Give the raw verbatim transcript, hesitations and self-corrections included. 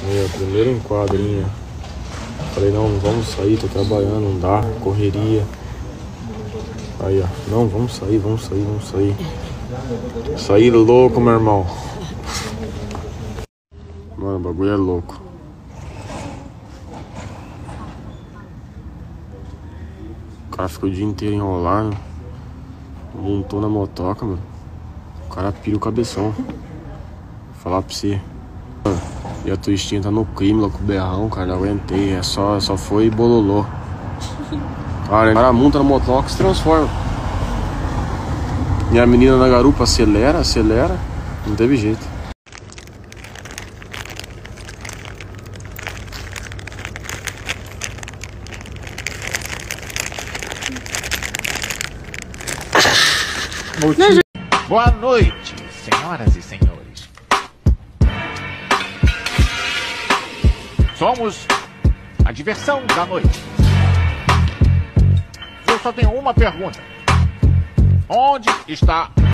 Meu, primeiro enquadrinho. Falei, não, não vamos sair, tô trabalhando, não dá, correria. Aí, ó, não, vamos sair, vamos sair, vamos sair. Sair louco, meu irmão. Mano, o bagulho é louco. O cara fica o dia inteiro enrolado. Montou na motoca, mano. O cara pira o cabeção. Vou falar pra você. E a twistinha tá no crime lá com o berrão, cara. Não aguentei. É só, só foi bololô. Cara, o cara monta na motoca e se transforma. E a menina na garupa acelera, acelera. Não teve jeito. Boa noite, senhoras e senhores. Somos a diversão da noite. Eu só tenho uma pergunta. Onde está